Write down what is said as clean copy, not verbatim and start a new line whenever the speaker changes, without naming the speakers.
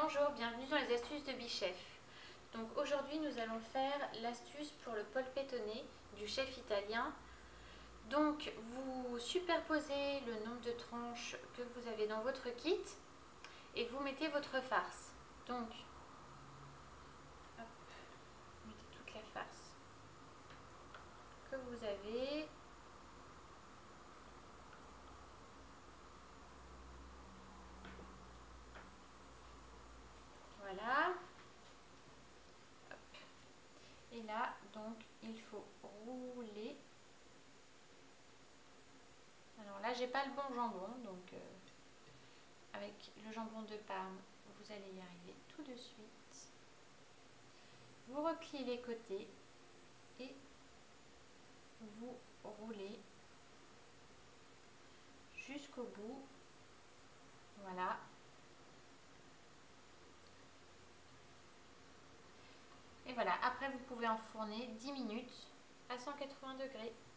Bonjour, bienvenue dans les astuces de Bichef. Donc aujourd'hui nous allons faire l'astuce pour le polpettone du chef italien. Donc vous superposez le nombre de tranches que vous avez dans votre kit et vous mettez votre farce. Donc hop, vous mettez toute la farce que vous avez. Voilà. Hop. Et là, donc, il faut rouler. Alors là, j'ai pas le bon jambon, donc avec le jambon de Parme, vous allez y arriver tout de suite. Vous repliez les côtés et vous roulez jusqu'au bout. Voilà. Et voilà, après vous pouvez enfourner 10 minutes à 180 degrés.